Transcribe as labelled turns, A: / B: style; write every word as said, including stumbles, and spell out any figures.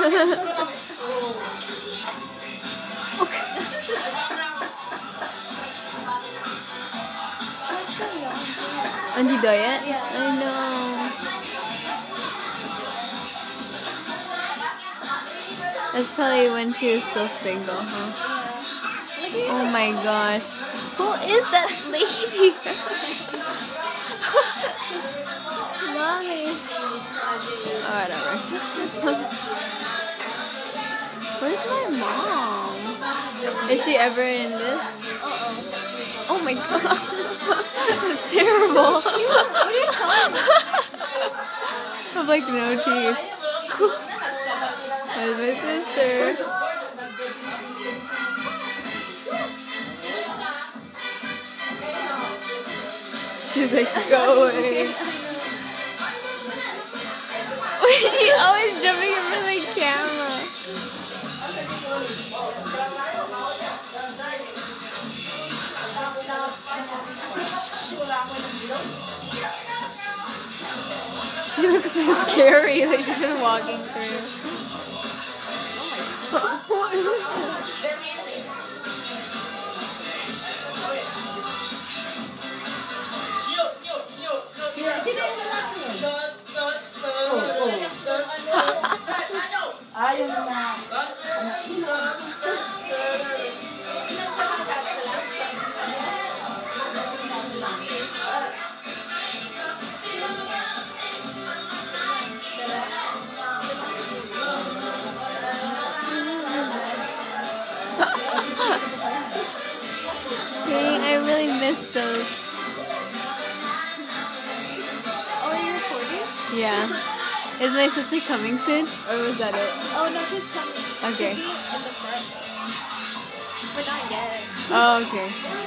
A: Okay. Auntie Doyet?
B: Yeah.
A: I know. That's probably when she was still single, huh?
B: Yeah.
A: Oh my gosh. Who is that lady? Mommy. Oh, whatever. Where's my mom? Is she ever in this?
B: Uh-oh.
A: Oh my god. That's terrible.
B: What are you telling me?
A: I have like no teeth. Where's my sister? She's like, go away. Why is she always jumping in front of the camera? She looks so scary, like she's just walking through. Oh my god.
C: Ayaw na.
A: Dang, I really missed those.
B: Oh, are you recording?
A: Yeah. Is my sister coming soon? Or was that it?
B: Oh, no, she's coming.
A: Okay.
B: She'll be in the front. But not yet.
A: Oh, okay.